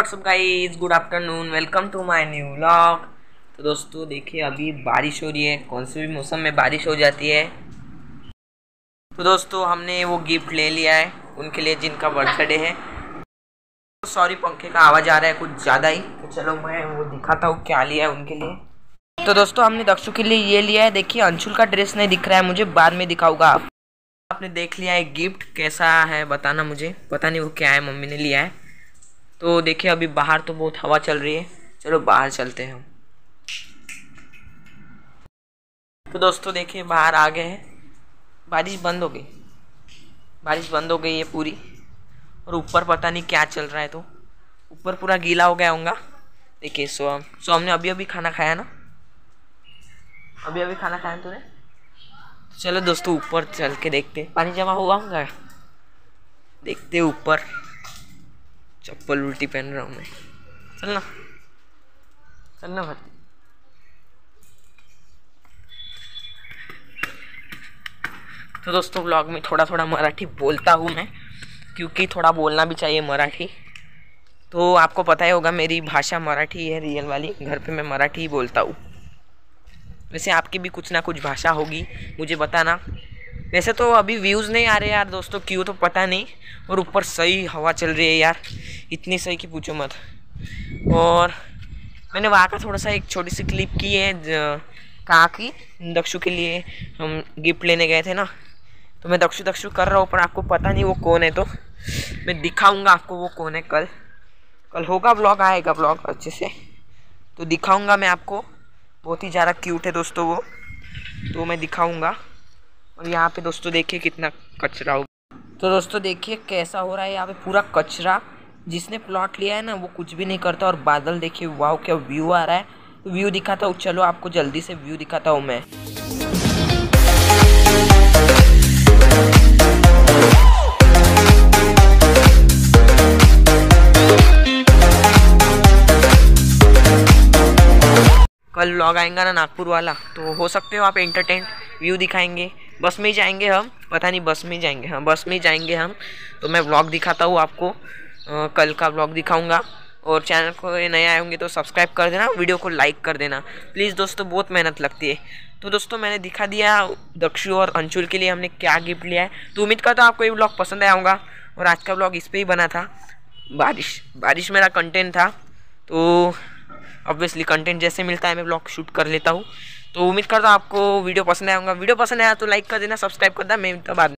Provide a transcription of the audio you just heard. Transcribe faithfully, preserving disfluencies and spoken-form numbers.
WhatsApp guys, good afternoon, welcome to my new vlog. तो दोस्तों देखिए, अभी बारिश हो रही है। कौन से भी मौसम में बारिश हो जाती है। तो दोस्तों हमने वो गिफ्ट ले लिया है उनके लिए जिनका बर्थडे है। तो सॉरी, पंखे का आवाज़ आ रहा है कुछ ज़्यादा ही। तो चलो मैं वो दिखाता हूँ क्या लिया है उनके लिए। तो दोस्तों हमने दक्षु के लिए ये लिया है। देखिए अंशुल का ड्रेस नहीं दिख रहा है मुझे, बाद में दिखाऊंगा। आपने देख लिया है गिफ्ट, कैसा है बताना मुझे। पता नहीं वो क्या है, मम्मी ने लिया है। तो देखिए अभी बाहर तो बहुत हवा चल रही है, चलो बाहर चलते हैं हम। तो दोस्तों देखिए बाहर आ गए हैं। बारिश बंद हो गई, बारिश बंद हो गई है पूरी। और ऊपर पता नहीं क्या चल रहा है, तो ऊपर पूरा गीला हो गया होगा। देखिए सो सो हमने अभी अभी खाना खाया ना, अभी अभी खाना खाया तूने। तो चलो दोस्तों ऊपर चल के देखते, पानी जमा हुआ होगा, देखते ऊपर। चप्पल उल्टी पहन रहा हूँ मैं, चलना चलना भाई। तो दोस्तों व्लॉग में थोड़ा थोड़ा मराठी बोलता हूँ मैं, क्योंकि थोड़ा बोलना भी चाहिए मराठी। तो आपको पता ही होगा मेरी भाषा मराठी है रियल वाली, घर पे मैं मराठी ही बोलता हूँ। वैसे आपकी भी कुछ ना कुछ भाषा होगी, मुझे बताना। वैसे तो अभी व्यूज़ नहीं आ रहे यार दोस्तों, क्यों तो पता नहीं। और ऊपर सही हवा चल रही है यार, इतनी सही कि पूछो मत। और मैंने वहाँ का थोड़ा सा एक छोटी सी क्लिप की है, कहाँ की, दक्षु के लिए हम गिफ्ट लेने गए थे ना। तो मैं दक्षु दक्षु कर रहा हूँ, पर आपको पता नहीं वो कौन है। तो मैं दिखाऊंगा आपको वो कौन है। कल कल होगा व्लॉग, आएगा व्लॉग अच्छे से, तो दिखाऊंगा मैं आपको। बहुत ही ज़्यादा क्यूट है दोस्तों वो, तो मैं दिखाऊंगा। और यहाँ पे दोस्तों देखिए कितना कचरा हो। तो दोस्तों देखिए कैसा हो रहा है यहाँ पे पूरा कचरा। जिसने प्लॉट लिया है ना वो कुछ भी नहीं करता। और बादल देखिए, वाह क्या व्यू आ रहा है। तो व्यू दिखाता हूँ, चलो आपको जल्दी से व्यू दिखाता हूँ मैं। कल व्लॉग आएगा ना नागपुर वाला, तो हो सकते हो आप एंटरटेन, व्यू दिखाएंगे। बस में ही जाएंगे हम, पता नहीं बस में ही जाएंगे, हाँ बस में ही जाएंगे हम। तो मैं व्लॉग दिखाता हूँ आपको, आ, कल का व्लॉग दिखाऊंगा। और चैनल को नए आए होंगे तो सब्सक्राइब कर देना, वीडियो को लाइक कर देना प्लीज़ दोस्तों, बहुत मेहनत लगती है। तो दोस्तों मैंने दिखा दिया दक्षु और अंशुल के लिए हमने क्या गिफ्ट लिया है। तो उम्मीद करता हूँ आपको ये व्लॉग पसंद आया होगा। और आज का व्लॉग इस पर ही बना था, बारिश बारिश मेरा कंटेंट था। तो ऑब्वियसली कंटेंट जैसे मिलता है मैं व्लॉग शूट कर लेता हूँ। तो उम्मीद करता हूँ आपको वीडियो पसंद आया होगा। वीडियो पसंद आया तो लाइक कर देना, सब्सक्राइब कर देना। मैं बाद